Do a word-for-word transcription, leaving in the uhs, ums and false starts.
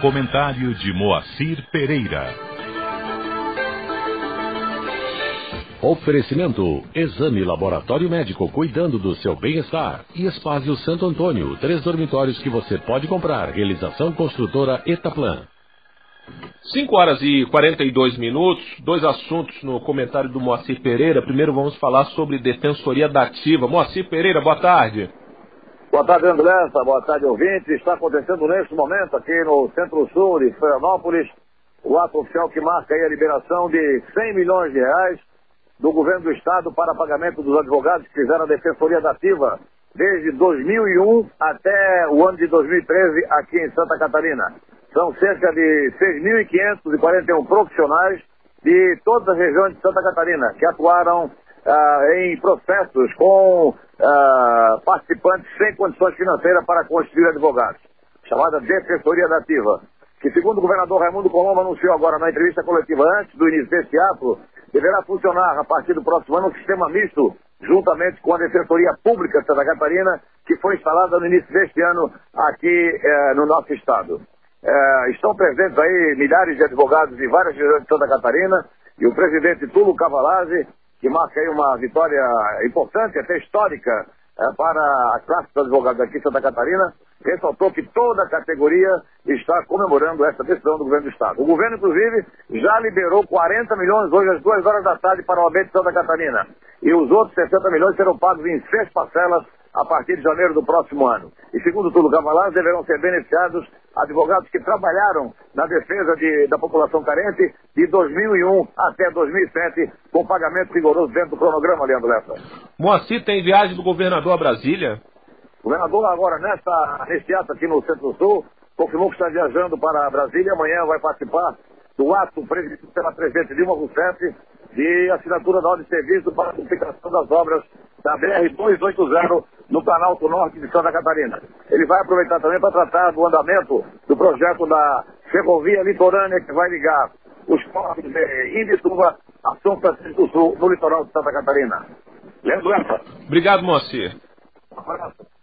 comentário de Moacir Pereira. Oferecimento: Exame Laboratório Médico cuidando do seu bem-estar. E Espásio Santo Antônio, três dormitórios que você pode comprar. Realização construtora Etaplan. cinco horas e quarenta e dois minutos, dois assuntos no comentário do Moacir Pereira. Primeiro vamos falar sobre Defensoria da Ativa. Moacir Pereira, boa tarde. Boa tarde, Andressa. Boa tarde, ouvintes. Está acontecendo neste momento aqui no Centro-Sul de Florianópolis o ato oficial que marca aí a liberação de cem milhões de reais do governo do estado para pagamento dos advogados que fizeram a Defensoria da Ativa desde dois mil e um até o ano de dois mil e treze aqui em Santa Catarina. São cerca de seis mil quinhentos e quarenta e um profissionais de todas as regiões de Santa Catarina que atuaram ah, em processos com ah, participantes sem condições financeiras para constituir advogados, chamada Defensoria da Ativa, que segundo o governador Raimundo Colombo anunciou agora na entrevista coletiva antes do início deste ato, deverá funcionar a partir do próximo ano um sistema misto, juntamente com a Defensoria Pública de Santa Catarina, que foi instalada no início deste ano aqui eh, no nosso estado. Eh, estão presentes aí milhares de advogados de várias regiões de Santa Catarina, e o presidente Tulo Cavalazzi, que marca aí uma vitória importante, até histórica, eh, para a classe dos advogados aqui em Santa Catarina, ressaltou que toda a categoria está comemorando essa decisão do governo do estado. O governo, inclusive, já liberou quarenta milhões hoje às duas horas da tarde para o O A B de Santa Catarina. E os outros sessenta milhões serão pagos em seis parcelas a partir de janeiro do próximo ano. E segundo Tulo Cavalazzi, deverão ser beneficiados advogados que trabalharam na defesa de, da população carente de dois mil e um até dois mil e sete, com pagamento rigoroso dentro do cronograma, Leandro Lessa. Moacir, tem viagem do governador a Brasília? O governador agora, nesta, neste ato aqui no Centro-Sul, confirmou que está viajando para Brasília. Amanhã vai participar do ato previsto pela presidente Dilma Rousseff de assinatura da ordem de serviço para a duplicação das obras da B R duzentos e oitenta no Planalto Norte de Santa Catarina. Ele vai aproveitar também para tratar do andamento do projeto da ferrovia litorânea que vai ligar os portos de Imbituba a São Francisco do Sul, no litoral de Santa Catarina. Leandro Lessa. Obrigado, Moacir. Um abraço.